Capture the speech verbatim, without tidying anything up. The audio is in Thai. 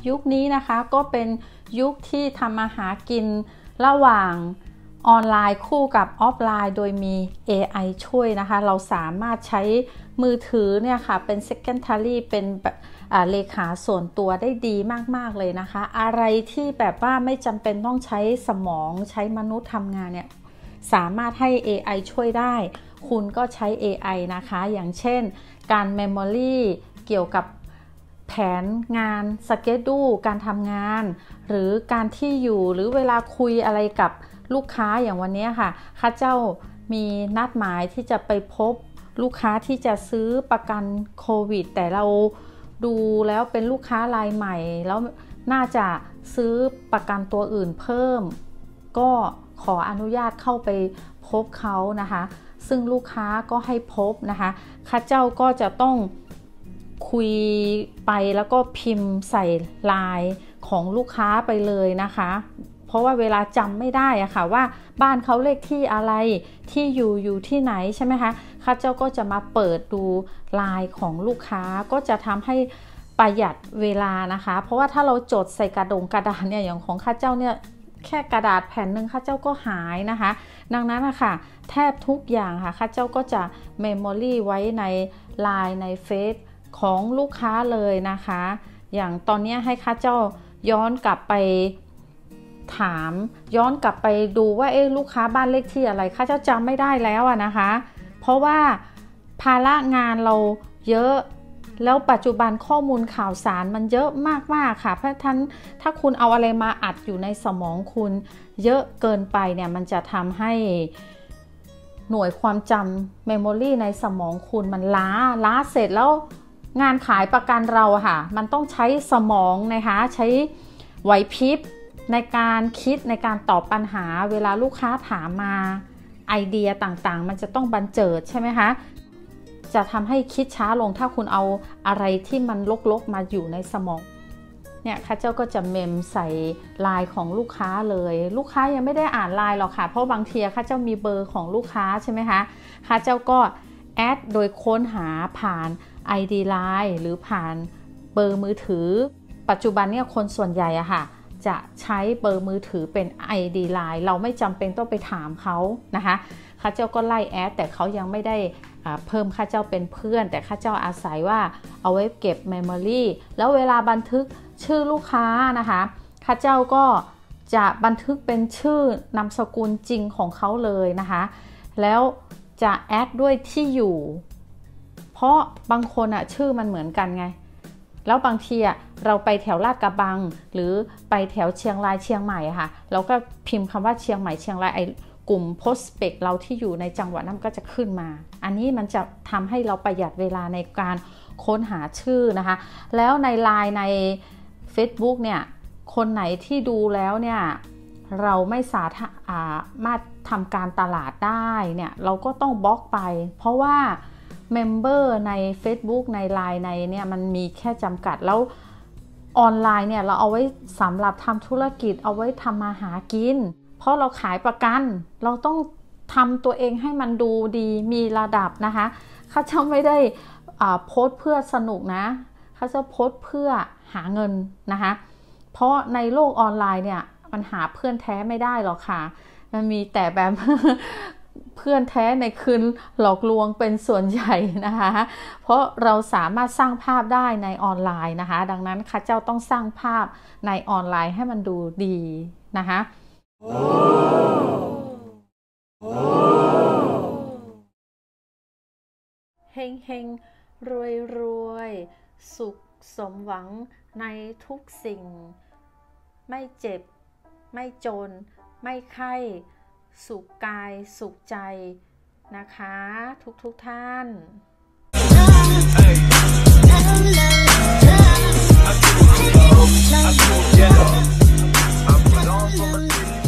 ยุคนี้นะคะก็เป็นยุคที่ทำมาหากินระหว่างออนไลน์คู่กับออฟไลน์โดยมี เอ ไอ ช่วยนะคะเราสามารถใช้มือถือเนี่ยค่ะเป็น secondary เป็นเลขาส่วนตัวได้ดีมากๆเลยนะคะอะไรที่แบบว่าไม่จำเป็นต้องใช้สมองใช้มนุษย์ทำงานเนี่ยสามารถให้ เอ ไอ ช่วยได้คุณก็ใช้ เอ ไอ นะคะอย่างเช่นการ memory เกี่ยวกับแผนงานสเกจดูการทำงานหรือการที่อยู่หรือเวลาคุยอะไรกับลูกค้าอย่างวันนี้ค่ะข้าเจ้ามีนัดหมายที่จะไปพบลูกค้าที่จะซื้อประกันโควิดแต่เราดูแล้วเป็นลูกค้ารายใหม่แล้วน่าจะซื้อประกันตัวอื่นเพิ่มก็ขออนุญาตเข้าไปพบเขานะคะซึ่งลูกค้าก็ให้พบนะคะข้าเจ้าก็จะต้องคุยไปแล้วก็พิมพ์ใส่ไลน์ของลูกค้าไปเลยนะคะเพราะว่าเวลาจำไม่ได้อะค่ะว่าบ้านเขาเลขที่อะไรที่อยู่อยู่ที่ไหนใช่ไหมคะข้าเจ้าก็จะมาเปิดดูไลน์ของลูกค้าก็จะทำให้ประหยัดเวลานะคะเพราะว่าถ้าเราจดใส่กระดงกระดาษเนี่ยอย่างของข้าเจ้าเนี่ยแค่กระดาษแผ่นหนึ่งข้าเจ้าก็หายนะคะดังนั้นนะคะแทบทุกอย่างค่ะข้าเจ้าก็จะเมมโมรี่ไว้ในไลน์ในเฟซของลูกค้าเลยนะคะอย่างตอนนี้ให้ข้าเจ้าย้อนกลับไปถามย้อนกลับไปดูว่าเอ๊ะลูกค้าบ้านเลขที่อะไรข้าเจ้าจำไม่ได้แล้วอะนะคะเพราะว่าภาระงานเราเยอะแล้วปัจจุบันข้อมูลข่าวสารมันเยอะมากๆค่ะเพราะฉะนั้นถ้าคุณเอาอะไรมาอัดอยู่ในสมองคุณเยอะเกินไปเนี่ยมันจะทำให้หน่วยความจำเมมโมรีในสมองคุณมันล้าล้าเสร็จแล้วงานขายประกันเราค่ะมันต้องใช้สมองนะคะใช้ไหวพริบในการคิดในการตอบปัญหาเวลาลูกค้าถามมาไอเดียต่างๆมันจะต้องบันเจิดใช่ไหมคะจะทำให้คิดช้าลงถ้าคุณเอาอะไรที่มันลกๆมาอยู่ในสมองเนี่ยข้าเจ้าก็จะเมมใส่ไลน์ของลูกค้าเลยลูกค้ายังไม่ได้อ่านไลน์หรอกค่ะเพราะบางทีข้าเจ้ามีเบอร์ของลูกค้าใช่ไหมคะข้าเจ้าก็แอดโดยค้นหาผ่าน ไอ ดี ไลน์ หรือผ่านเบอร์มือถือปัจจุบันเนี่ยคนส่วนใหญ่อะค่ะจะใช้เบอร์มือถือเป็น ไอ ดี ไลน์ เราไม่จำเป็นต้องไปถามเขานะคะข้าเจ้าก็ไล่แอดแต่เขายังไม่ได้เพิ่มข้าเจ้าเป็นเพื่อนแต่ข้าเจ้าอาศัยว่าเอาไว้เก็บเมมโมรี่แล้วเวลาบันทึกชื่อลูกค้านะคะข้าเจ้าก็จะบันทึกเป็นชื่อนามสกุลจริงของเขาเลยนะคะแล้วจะแอดด้วยที่อยู่เพราะบางคนอะชื่อมันเหมือนกันไงแล้วบางทีอะเราไปแถวลาดกระบังหรือไปแถวเชียงรายเชียงใหม่ค่ะเราก็พิมพ์คำว่าเชียงใหม่เชียงรายไอกลุ่ม prospect เราที่อยู่ในจังหวัดนั้นก็จะขึ้นมาอันนี้มันจะทำให้เราประหยัดเวลาในการค้นหาชื่อนะคะแล้วใน ไลน์ ใน Facebook เนี่ยคนไหนที่ดูแล้วเนี่ยเราไม่สามารถทำการตลาดได้เนี่ยเราก็ต้องบล็อกไปเพราะว่าเมมเบอร์ใน Facebook ใน ไลน์ ในเนี่ยมันมีแค่จำกัดแล้วออนไลน์เนี่ยเราเอาไว้สำหรับทำธุรกิจเอาไว้ทำมาหากินเพราะเราขายประกันเราต้องทำตัวเองให้มันดูดีมีระดับนะคะข้าเจ้าไม่ได้โพสต์เพื่อสนุกนะข้าเจ้าโพสต์เพื่อหาเงินนะคะเพราะในโลกออนไลน์เนี่ยมันหาเพื่อนแท้ไม่ได้หรอกค่ะมันมีแต่แบบ เพื่อนแท้ในคืนหลอกลวงเป็นส่วนใหญ่นะคะเพราะเราสามารถสร้างภาพได้ในออนไลน์นะคะดังนั้นข้าเจ้าต้องสร้างภาพในออนไลน์ให้มันดูดีนะคะเฮงเฮงรวยรวยสุขสมหวังในทุกสิ่งไม่เจ็บไม่จนไม่ไข้สุขกายสุขใจนะคะทุกทุกท่าน Yeah, I'm